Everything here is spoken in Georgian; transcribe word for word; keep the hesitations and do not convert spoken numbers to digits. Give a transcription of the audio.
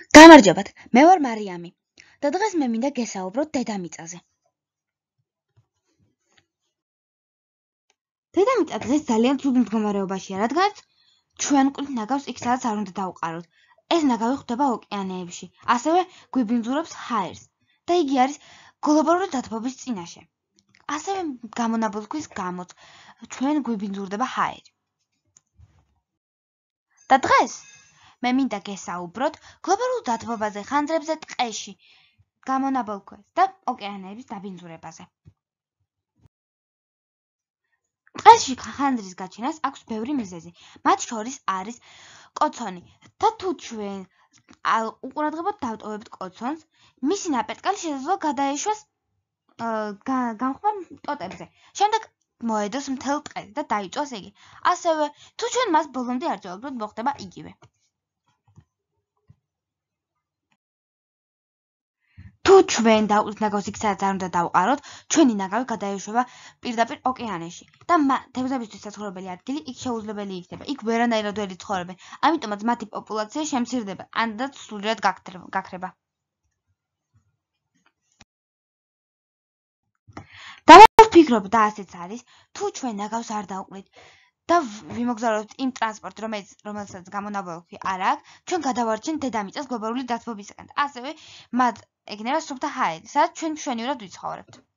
გამარჯობათ, მე ვარ მარიამი და დღეს მე მინდა გესაუბროთ დედამიწაზე. დედამიწა დღეს ძალიან ცუდ მდგომარეობაშია, რადგანაც ჩვენ მკვით ნაგავს იქ, სადაც არ უნდა დავყაროთ. ეს ნაგავი ხვდება ოკეანეებში, ასევე გვიბინძურობს ჰაერს და იგი არის გლობალური დათბობის წინაშე. ასევე გამონაბოლქვის გამოც ჩვენ გვიბინძურდება ჰაერი. და დღეს მე მინდა გესაუბროთ გლობალურ დათბობაზე, ხანძრებზე ტყეში, გამონაბოლქვას და ოკეანეების დაბინძურებაზე. ტყეში ხანძრის გაჩენას აქვს ბევრი მიზეზი. მათ შორის არის კოცონი და თუ ჩვენ უყურადღებოდ დავტოვებთ კოცონს, მისი ნაპერტკალი შესაძლოა გადაეშვას გამხმარ ტოტებზე. შემდეგ მოედოს მთელ ტყეს და დაიწვას იგი. ასევე თუ ჩვენ მას ბოლომდე არ ჯობთ, მოხდება იგივე. თუ ჩვენ დავყრით ნაგავს იქ, სადაც არ უნდა დავყაროთ, ჩვენი ნაგავი გადაეშვება პირდაპირ ოკეანეში და თევზებისთვის საცხოვრებელი ადგილი იქ შეუძლებელი იქნება. იქ ვერანაირად ვერ იცხოვრებენ, ამიტომაც მათი პოპულაცია შემცირდება, ანდაც სრულიად გაქრება. დავფიქრობ და ასეც არის, თუ ჩვენ ნაგავს არ დავყრით და ვიმოგზაურებთ იმ ტრანსპორტ, რომელსაც გამონაბოლქვი არ აქვს, ჩვენ გადავარჩენთ დედამიწას გლობალური დათბობისაგან. ასევე მათ ეგნერა სუფთა ჰაერი, სადაც ჩვენ მშვენივრად ვიცხოვრებთ.